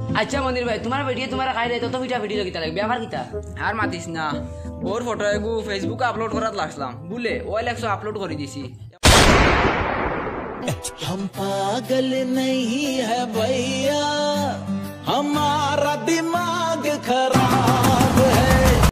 अच्छा मंदिर भाई तुम्हारा वीडियो तुम्हारा खाई रहे तो वीडियो किता लगे ব্যাপার কিতা আর মাতিস না ওর ফটো এগু ফেসবুকে আপলোড করাত লাগলাম বুলে ওই লেখছো আপলোড করে দিছি हम पागल नहीं है भैया हमारा दिमाग